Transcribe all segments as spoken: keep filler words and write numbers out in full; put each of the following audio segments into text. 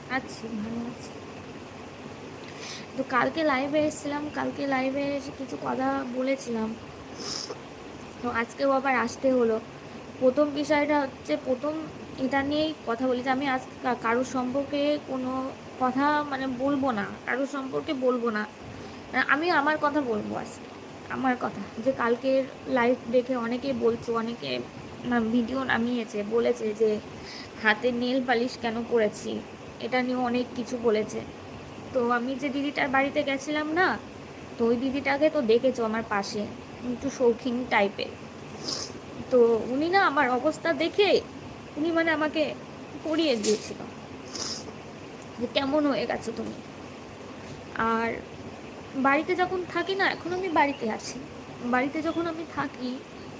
আছি, ভালো আছি। তো কালকে লাইভে এসেছিলাম, কালকে লাইভে এসে কিছু কথা বলেছিলাম, তো আজকেও আবার আসতে হলো। প্রথম বিষয়টা হচ্ছে, প্রথম এটা নিয়েই কথা বলি যে আমি আজ কারোর সম্পর্কে কোনো কথা মানে বলবো না, কারোর সম্পর্কে বলবো না। আমি আমার কথা বলবো আজকে, আমার কথা। যে কালকের লাইভ দেখে অনেকে বলছো, অনেকে ভিডিও নামিয়েছে, বলেছে যে হাতে নেল পালিশ কেন করেছি, এটা নিয়ে অনেক কিছু বলেছে। তো আমি যে দিদিটার বাড়িতে গেছিলাম না, তো ওই দিদিটাকে তো দেখেছো আমার পাশে, একটু শৌখিন টাইপের। তো উনি না আমার অবস্থা দেখে উনি মানে আমাকে পড়িয়ে দিয়েছিল যে কেমন হয়ে গেছো তুমি। আর বাড়িতে যখন থাকি না, এখন আমি বাড়িতে আছি, বাড়িতে যখন আমি থাকি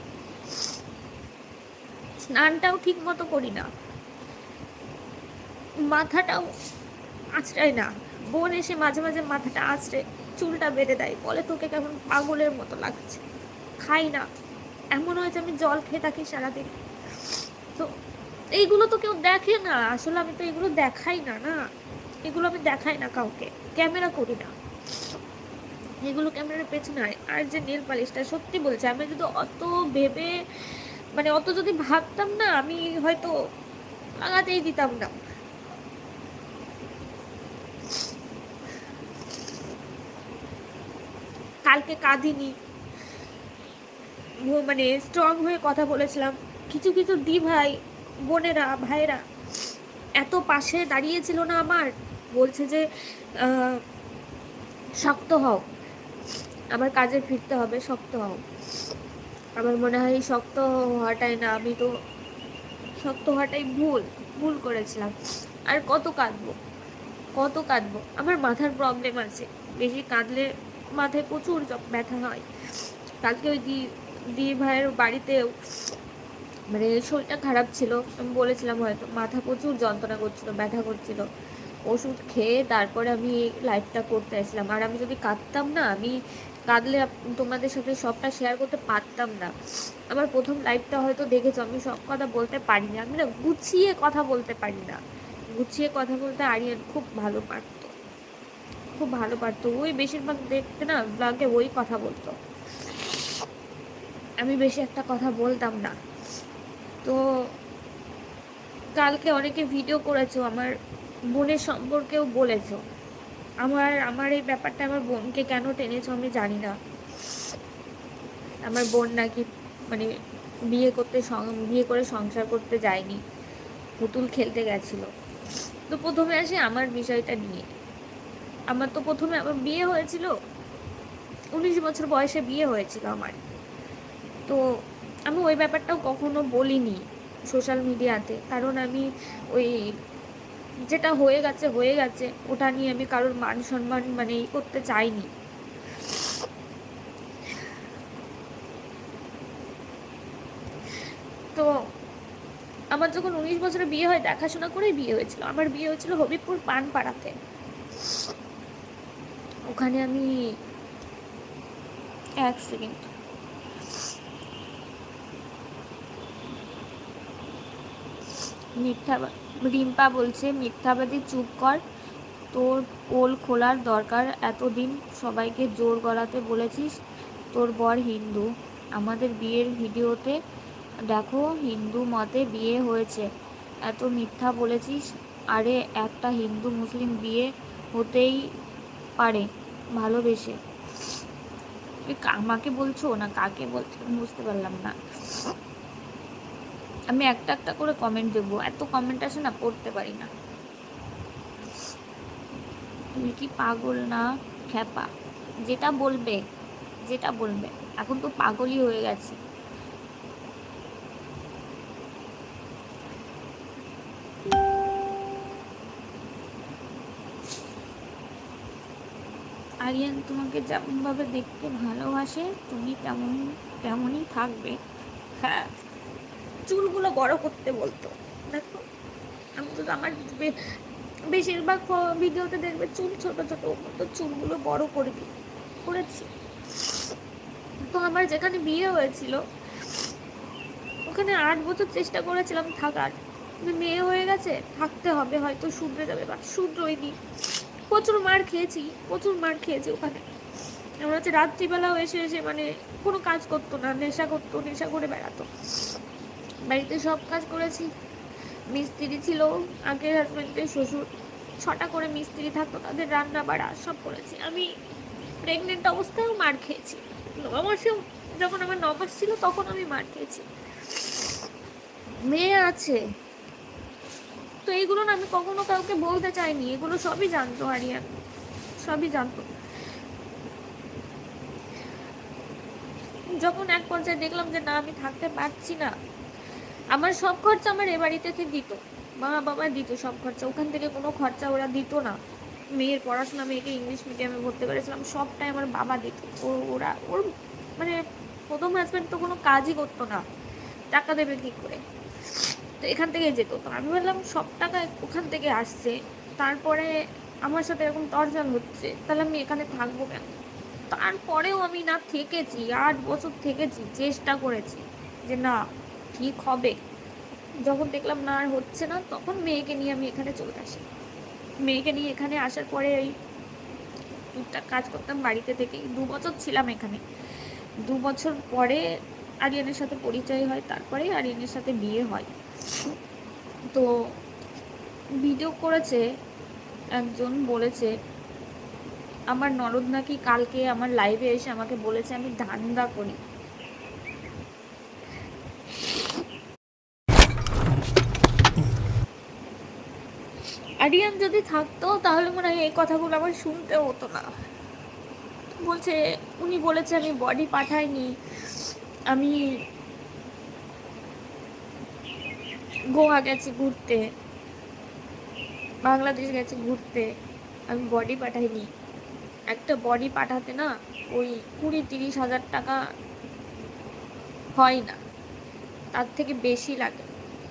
স্নানটাও ঠিক মতো করি না, মাথাটাও আঁচড়াই না। বোন এসে মাঝে মাঝে মাথাটা আঁচড়ে চুলটা বেঁধে দেয়, বলে তোকে কেমন পাগলের মতো লাগছে। খাই না, এমন হয় যে আমি জল খেয়ে থাকি সারাদিন। তো এইগুলো তো কেউ দেখে না, আসলে আমি তো এগুলো দেখাই না না, এগুলো আমি দেখাই না কাউকে, ক্যামেরা করি না এগুলো, ক্যামেরার পেছনে। আর যে নেল পালিশটা, সত্যি বলছে, আমি যদি অত ভেবে মানে অত যদি ভাবতাম না, আমি হয়তো লাগাতেই দিতাম না। কালকে কাঁদিনি, মানে স্ট্রং হয়ে কথা বলেছিলাম। কিছু কিছু দি ভাই বোনেরা ভাইরা এত পাশে দাঁড়িয়েছিল না আমার, বলছে যে শক্ত হও, আমার কাজে ফিরতে হবে, শক্ত হও। আমার মনে হয় শক্ত হওয়াটাই না, আমি তো শক্ত হওয়াটাই ভুল ভুল করেছিলাম। আর কত কাঁদবো, কত কাঁদবো, আমার মাথার প্রবলেম আছে, বেশি কাঁদলে মাথায় প্রচুর ব্যথা হয়। কালকে ওই দি দি ভাইয়ের বাড়িতেও মানে শরীরটা খারাপ ছিল, আমি বলেছিলাম হয়তো, মাথা প্রচুর যন্ত্রণা করছিল, ব্যথা করছিল, ওষুধ খেয়ে তারপরে আমি লাইভটা করতে আসলাম। আর আমি যদি কাঁদতাম না, আমি কাঁদলে তোমাদের সাথে সবটা শেয়ার করতে পারতাম না। আমার প্রথম লাইভটা হয়তো দেখেছো, আমি সব কথা বলতে পারি না, আমি না গুছিয়ে কথা বলতে পারি না। গুছিয়ে কথা বলতে আরিয়ান খুব ভালো পারতো, খুব ভালো পারতো। ওই বেশিরভাগ দেখতে না ব্লগে ওই কথা বলতো, আমি বেশি একটা কথা বলতাম না। তো কালকে অনেকে ভিডিও করেছো, আমার বোনের সম্পর্কেও বলেছো। আমার আমার এই ব্যাপারটা, আমার বোনকে কেন টেনেছো আমি জানি না। আমার বোন নাকি মানে বিয়ে করতে বিয়ে করে সংসার করতে যায়নি, পুতুল খেলতে গেছিল। তো প্রথমে আসে আমার বিষয়টা নিয়ে। আমার তো প্রথমে আমার বিয়ে হয়েছিল, উনিশ বছর বয়সে বিয়ে হয়েছিল আমার। তো আমি ওই ব্যাপারটাও কখনো বলিনি সোশ্যাল মিডিয়াতে, কারণ আমি ওই যেটা হয়ে গেছে হয়ে গেছে, ওটা নিয়ে আমি কারোর মান সম্মান মানে ই করতে চাইনি। তো আমার যখন উনিশ বছরে বিয়ে হয়, দেখাশোনা করেই বিয়ে হয়েছিল। আমার বিয়ে হয়েছিল হবিবপুর পানপাড়াতে। ওখানে আমি এক সেকেন্ড, মিথ্যা, রিম্পা বলছে মিথ্যাবাদী চুপ কর, তোর পোল খোলার দরকার, এতদিন সবাইকে জোর গলাতে বলেছিস তোর বর হিন্দু, আমাদের বিয়ের ভিডিওতে দেখো হিন্দু মতে বিয়ে হয়েছে, এত মিথ্যা বলেছিস। আরে একটা হিন্দু মুসলিম বিয়ে হতেই পারে ভালোবেসে। আমাকে বলছো না কাকে বলছো বুঝতে পারলাম না। আমি একটা একটা করে কমেন্ট দেবো, এত কমেন্ট আসে না, পড়তে পারি না। তুমি কি পাগল না খ্যাপা, যেটা বলবে যেটা বলবে, এখন তো পাগলই হয়ে গেছে। আরিয়ান তোমাকে যেমনভাবে দেখতে ভালোবাসে, তুমি তেমন তেমনই থাকবে। হ্যাঁ, চুলগুলো বড় করতে বলতো, দেখো আমি তো আমার বেশিরভাগ ভিডিওতে দেখবে চুল ছোট ছোট, তো চুলগুলো বড় করে দিই, করেছি। তো আমার যেখানে বিয়ে হয়েছিল ওখানে আট বছর চেষ্টা করেছিলাম থাকার, মেয়ে হয়ে গেছে, থাকতে হবে, হয়তো শুধরে যাবে, বা শুধরোয়নি। প্রচুর মার খেয়েছি, প্রচুর মার খেয়েছি ওখানে। আমার হচ্ছে রাত্রিবেলাও এসে এসে মানে কোনো কাজ করতো না, নেশা করতো, নেশা করে বেড়াতো। বাড়িতে সব কাজ করেছি। মিস্ত্রি ছিল আগের হাজব্যান্ডের শ্বশুর, ছটা করে মিস্ত্রি থাকতো, তাদের রান্না বাড়া সব করেছি। আমি প্রেগনেন্ট অবস্থায়ও মার খেয়েছি, নমাসেও যখন আমার নমাস ছিল তখন আমি মার খেয়েছি। মেয়ে আছে তো এইগুলো না আমি কখনো কাউকে বলতে চাইনি, এগুলো সবই জানতো আরিয়ান, সবই জানতো। যখন এক পর্যায়ে দেখলাম যে না আমি থাকতে পারছি না, আমার সব খরচা আমার এ বাড়ি থেকে দিত, মা বাবা দিত সব খরচা, ওখান থেকে কোনো খরচা ওরা দিত না। মেয়ের পড়াশোনা, মেয়েকে ইংলিশ মিডিয়ামে ভর্তি করেছিলাম, সবটাই আমার বাবা দিত। ও ওরা ওর মানে প্রথম হাজব্যান্ড তো কোনো কাজই করতো না, টাকা দেবে কী করে, তো এখান থেকে যেত। তো আমি বললাম সব টাকা ওখান থেকে আসছে, তারপরে আমার সাথে এরকম টর্চার হচ্ছে, তাহলে আমি এখানে থাকবো কেন? তারপরেও আমি না থেকেছি, আট বছর থেকেছি, চেষ্টা করেছি যে না ঠিক হবে। যখন দেখলাম না আর হচ্ছে না, তখন মেয়েকে নিয়ে আমি এখানে চলে আসি। মেয়েকে নিয়ে এখানে আসার পরে ওই টুকটাক কাজ করতাম বাড়িতে থেকেই, দু বছর ছিলাম এখানে। দু বছর পরে আরিয়ানের সাথে পরিচয় হয়, তারপরে আরিয়ানের সাথে বিয়ে হয়। তো ভিডিও করেছে একজন, বলেছে আমার ননদ নাকি কালকে আমার লাইভে এসে আমাকে বলেছে আমি ধান্দা করি। আরিয়ান যদি থাকতো তাহলে মনে হয় এই কথাগুলো আমার শুনতে হতো না। বলছে, উনি বলেছে আমি বডি পাঠাইনি, আমি গোয়া গেছি ঘুরতে, বাংলাদেশ গেছি ঘুরতে, আমি বডি পাঠাইনি। একটা বডি পাঠাতে না ওই কুড়ি তিরিশ হাজার টাকা হয় না, তার থেকে বেশি লাগে।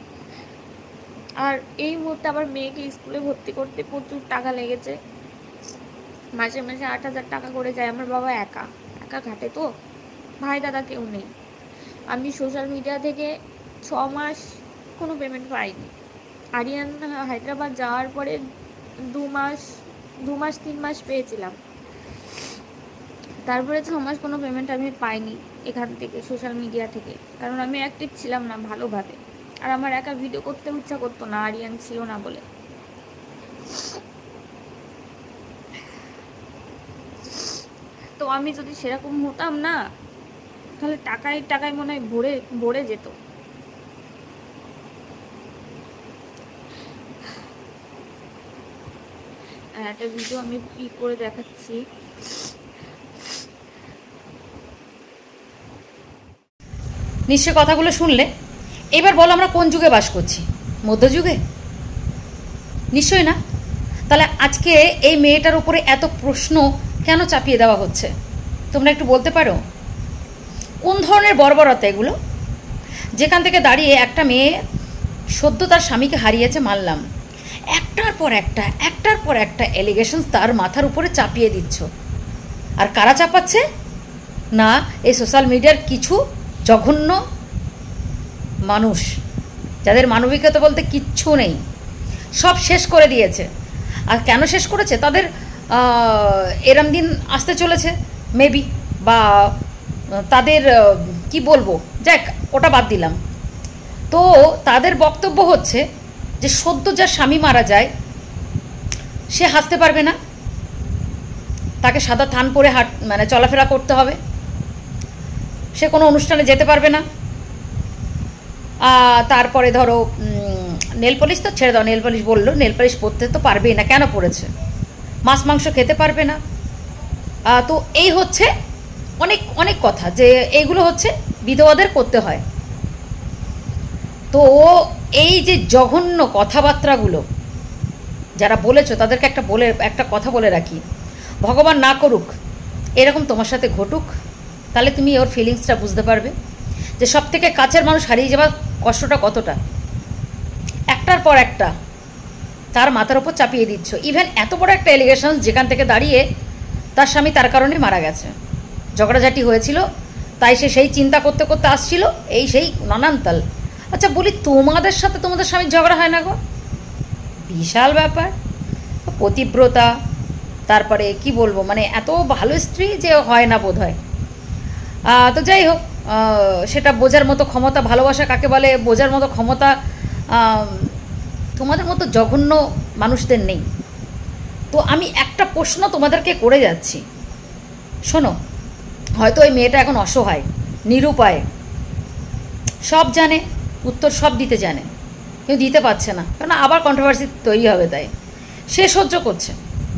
আর এই মুহূর্তে আবার মেয়েকে স্কুলে ভর্তি করতে প্রচুর টাকা লেগেছে, মাসে মাসে আট হাজার টাকা করে যায়। আমার বাবা একা একা ঘাটে, তো ভাই দাদা কেউ নেই। আমি সোশ্যাল মিডিয়া থেকে ছ মাস কোনো পেমেন্ট পাইনি। আরিয়ান হায়দ্রাবাদ যাওয়ার পরে দু মাস দু মাস তিন মাস পেয়েছিলাম, তারপরে ছ মাস কোনো পেমেন্ট আমি পাইনি এখান থেকে, সোশ্যাল মিডিয়া থেকে, কারণ আমি অ্যাক্টিভ ছিলাম না ভালোভাবে। আর আমার একা ভিডিও করতে ইচ্ছা করতো না, আরিয়ান ছিল না বলে। তো আমি যদি সেরকম হতাম না, তাহলে টাকায় টাকায় মনে হয় ভরে ভরে যেত। একটা ভিডিও আমি ই করে দেখাচ্ছি। নিশ্চয় কথাগুলো শুনলে। এবার বলো আমরা কোন যুগে বাস করছি? মধ্যযুগে? নিশ্চয় না। তাহলে আজকে এই মেয়েটার উপরে এত প্রশ্ন কেন চাপিয়ে দেওয়া হচ্ছে তোমরা একটু বলতে পারো? কোন ধরনের বর্বরতা এগুলো? যেখান থেকে দাঁড়িয়ে একটা মেয়ে সদ্য তার স্বামীকে হারিয়েছে মানলাম, একটার পর একটা একটার পর একটা এলিগেশনস তার মাথার উপরে চাপিয়ে দিচ্ছ। আর কারা চাপাচ্ছে? না, এই সোশ্যাল মিডিয়ার কিছু জঘন্য মানুষ, যাদের মানবিকতা বলতে কিচ্ছু নেই, সব শেষ করে দিয়েছে। আর কেন শেষ করেছে? তাদের এরম দিন আসতে চলেছে মেবি, বা তাদের কি বলবো, যাক ওটা বাদ দিলাম। তো তাদের বক্তব্য হচ্ছে যে সদ্য যার স্বামী মারা যায় সে হাসতে পারবে না, তাকে সাদা থান পরে হাট মানে চলাফেরা করতে হবে, সে কোনো অনুষ্ঠানে যেতে পারবে না। তারপরে ধরো নেল পলিশ, তো ছেড়ে দাও, নেল পলিশ বললো, নেল পলিশ পরতে তো পারবেই না, কেন পড়েছে? মাছ মাংস খেতে পারবে না। তো এই হচ্ছে অনেক অনেক কথা, যে এইগুলো হচ্ছে বিধবাদের করতে হয়। তো এই যে জঘন্য কথাবার্তাগুলো যারা বলেছো তাদেরকে একটা বলে একটা কথা বলে রাখি, ভগবান না করুক এরকম তোমার সাথে ঘটুক, তাহলে তুমি ওর ফিলিংসটা বুঝতে পারবে যে সব থেকে কাছের মানুষ হারিয়ে যাওয়ার কষ্টটা কতটা। একটার পর একটা তার মাথার ওপর চাপিয়ে দিচ্ছ। ইভেন এত বড় একটা এলিগেশন যেখান থেকে দাঁড়িয়ে তার স্বামী তার কারণে মারা গেছে, ঝগড়াঝাটি হয়েছিল, তাই সে সেই চিন্তা করতে করতে আসছিল, এই সেই নানান তাল। আচ্ছা বলি, তোমাদের সাথে তোমাদের স্বামীর ঝগড়া হয় না গো? বিশাল ব্যাপার। পতিব্রতা, তারপরে কি বলবো, মানে এত ভালো স্ত্রী যে হয় না বোধ হয়। তো যাই হোক, সেটা বোঝার মতো ক্ষমতা, ভালোবাসা কাকে বলে বোঝার মতো ক্ষমতা তোমাদের মতো জঘন্য মানুষদের নেই। তো আমি একটা প্রশ্ন তোমাদেরকে করে যাচ্ছি, শোনো। হয়তো ওই মেয়েটা এখন অসহায়, নিরুপায়, সব জানে, উত্তর সব দিতে জানে, কিন্তু দিতে পারছে না, কারণ আবার কন্ট্রোভার্সি তৈরি হবে, তাই সে সহ্য করছে।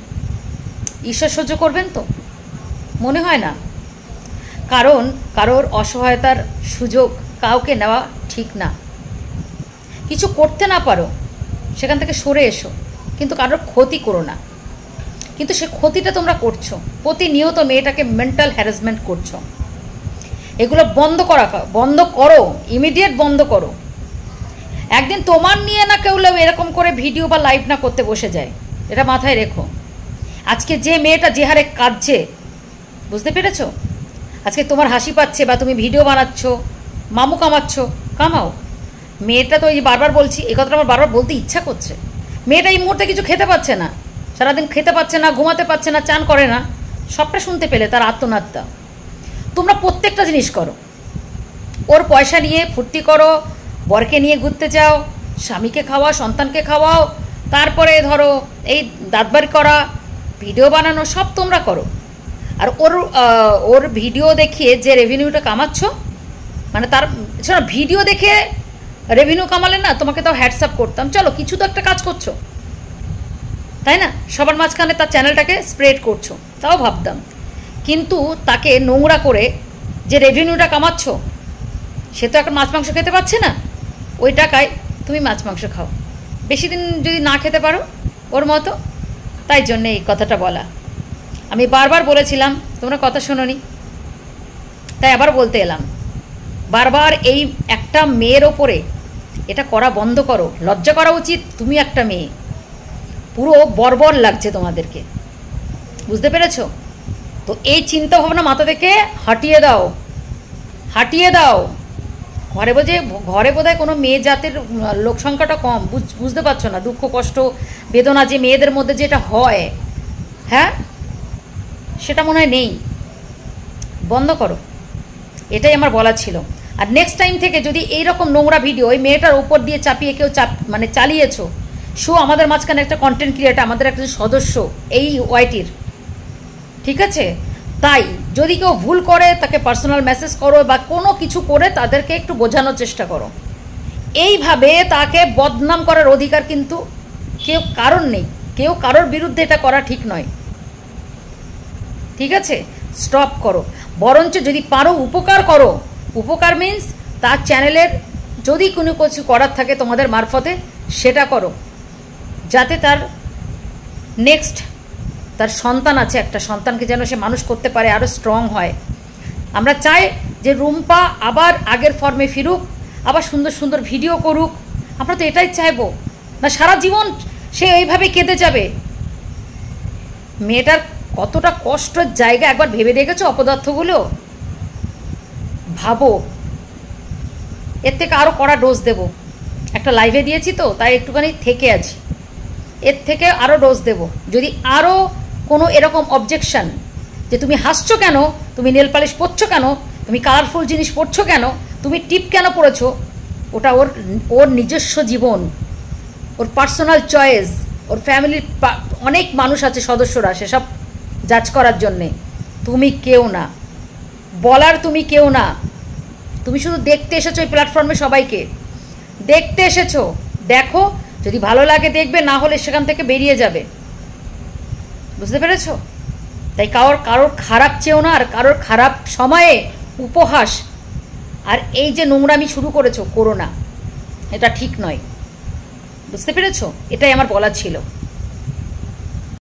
ঈশ্বর সহ্য করবেন তো? মনে হয় না। কারণ কারোর অসহায়তার সুযোগ কাউকে নেওয়া ঠিক না। কিছু করতে না পারো, সেখান থেকে সরে এসো, কিন্তু কারোর ক্ষতি করো না। কিন্তু সে ক্ষতিটা তোমরা করছো, প্রতিনিয়ত মেয়েটাকে মেন্টাল হ্যারাসমেন্ট করছো। এগুলো বন্ধ করা, বন্ধ করো, ইমিডিয়েট বন্ধ করো। একদিন তোমার নিয়ে না কেউ এরকম করে ভিডিও বা লাইভ না করতে বসে যায়, এটা মাথায় রেখো। আজকে যে মেয়েটা যে হারে কাঁদছে, বুঝতে পেরেছো? আজকে তোমার হাসি পাচ্ছে বা তুমি ভিডিও বানাচ্ছ, মামু কামাচ্ছ, কামাও। মেয়েটা তো এই বারবার বলছি, এই কথাটা আমার বারবার বলতে ইচ্ছা করছে। মেয়েটা এই মুহূর্তে কিছু খেতে পাচ্ছে না, সারাদিন খেতে পাচ্ছে না, ঘুমাতে পারছে না, চান করে না, সবটা শুনতে পেলে তার আত্মনাত্মা। তোমরা প্রত্যেকটা জিনিস করো, ওর পয়সা নিয়ে ফুর্তি করো, বরকে নিয়ে ঘুরতে যাও, স্বামীকে খাওয়াও, সন্তানকে খাওয়াও, তারপরে ধরো এই দাঁতবাড়ি করা, ভিডিও বানানো, সব তোমরা করো। আর ওর ওর ভিডিও দেখিয়ে যে রেভিনিউটা কামাচ্ছ, মানে তার শোনো, ভিডিও দেখে রেভিনিউ কামালে না তোমাকে তাও হ্যাটসঅ্যাপ করতাম, চলো কিছু তো একটা কাজ করছো, তাই না? সবার মাঝখানে তার চ্যানেলটাকে স্প্রেড করছো, তাও ভাবতাম। কিন্তু তাকে নোংরা করে যে রেভিনিউটা কামাচ্ছ, সে তো এখন মাছ মাংস খেতে পাচ্ছে না, ওই টাকায় তুমি মাছ মাংস খাও, বেশি দিন যদি না খেতে পারো ওর মতো। তাই জন্যে এই কথাটা বলা। আমি বারবার বলেছিলাম, তোমরা কথা শোনোনি, তাই আবার বলতে এলাম। বারবার এই একটা মেয়ের ওপরে এটা করা বন্ধ করো। লজ্জা করা উচিত, তুমি একটা মেয়ে, পুরো বর্বর লাগছে তোমাদেরকে, বুঝতে পেরেছো? তো এই চিন্তা ভাবনা মাথা থেকে হাটিয়ে দাও, হাটিয়ে দাও। ঘরে বোঝে ঘরে বোধহয় কোনো মেয়ে জাতের লোক সংখ্যাটা কম, বুঝতে পারছো না দুঃখ কষ্ট বেদনা যে মেয়েদের মধ্যে যেটা হয়, হ্যাঁ, সেটা মনে হয় নেই। বন্ধ করো, এটাই আমার বলা ছিল। আর নেক্সট টাইম থেকে যদি এইরকম নোংরা ভিডিও ওই মেয়েটার উপর দিয়ে চাপিয়ে কেউ চাপ মানে চালিয়েছো, শো আমাদের মাঝখানে একটা কন্টেন্ট ক্রিয়েটার, আমাদের একটা সদস্য এই ওয়াইটির, ঠিক আছে? তাই যদি কেউ ভুল করে তাকে পার্সোনাল মেসেজ করো বা কোনো কিছু করে তাদেরকে একটু বোঝানোর চেষ্টা করো। এইভাবে তাকে বদনাম করার অধিকার কিন্তু কেউ কারোর নেই, কেউ কারোর বিরুদ্ধে এটা করা ঠিক নয়, ঠিক আছে? স্টপ করো। বরঞ্চ যদি পারো উপকার করো। উপকার মিন্স তার চ্যানেলের যদি কোনো কিছু করার থাকে তোমাদের মারফতে, সেটা করো, যাতে তার নেক্সট তার সন্তান আছে, একটা সন্তানকে যেন সে মানুষ করতে পারে, আরও স্ট্রং হয়। আমরা চাই যে রুম্পা আবার আগের ফর্মে ফিরুক, আবার সুন্দর সুন্দর ভিডিও করুক। আমরা তো এটাই চাইবো না, সারা জীবন সে এইভাবে কেঁদে যাবে। মেয়েটার কতটা কষ্টের জায়গা একবার ভেবে দেখেছো? অপদার্থগুলো ভাবো। এর থেকে আরও কড়া ডোজ দেব, একটা লাইভে দিয়েছি তো তাই একটুখানি থেকে আছি, এর থেকে আরও ডোজ দেব। যদি আরও কোনো এরকম অবজেকশন যে তুমি হাসছো কেন, তুমি নেল পালিশ পরছো কেন, তুমি কালারফুল জিনিস পরছো কেন, তুমি টিপ কেন পরেছো, ওটা ওর ওর নিজস্ব জীবন, ওর পার্সোনাল চয়েস। ওর ফ্যামিলির অনেক মানুষ আছে, সদস্যরা, সেসব জাজ করার জন্যে তুমি কেউ না, বলার তুমি কেউ না। তুমি শুধু দেখতে এসেছো এই প্ল্যাটফর্মে, সবাইকে দেখতে এসেছো। দেখো, যদি ভালো লাগে দেখবে, না হলে সেখান থেকে বেরিয়ে যাবে, বুঝতে পেরেছো? তাই কারোর কারোর খারাপ চেয়েও না, আর কারোর খারাপ সময়ে উপহাস আর এই যে নোংরামি শুরু করেছো, করো না, এটা ঠিক নয়, বুঝতে পেরেছো? এটাই আমার বলার ছিল।